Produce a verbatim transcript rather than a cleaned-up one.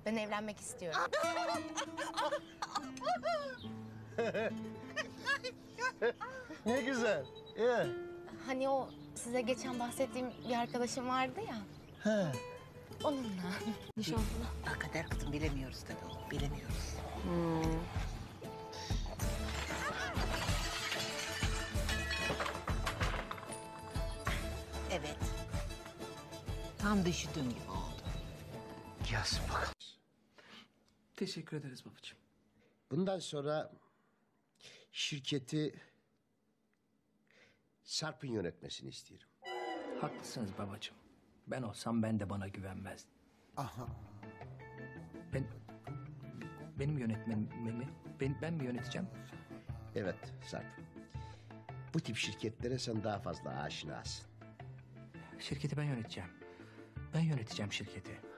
Ben evlenmek istiyorum. Ne güzel. Ya. Hani o size geçen bahsettiğim bir arkadaşım vardı ya. He. Onunla. Nişanlı. Ha, kader kızım bilemiyoruz tabii oğlum, bilemiyoruz. Evet. Tam düşündüğün gibi oldu. Yaz bakalım. Teşekkür ederiz babacığım. Bundan sonra şirketi Sarp'ın yönetmesini istiyorum. Haklısınız babacığım. Ben olsam ben de bana güvenmezdim. Aha. Ben... Benim yönetmenimi... Ben, ben mi yöneteceğim? Evet Sarp. Bu tip şirketlere sen daha fazla aşinasın. Şirketi ben yöneteceğim. Ben yöneteceğim şirketi.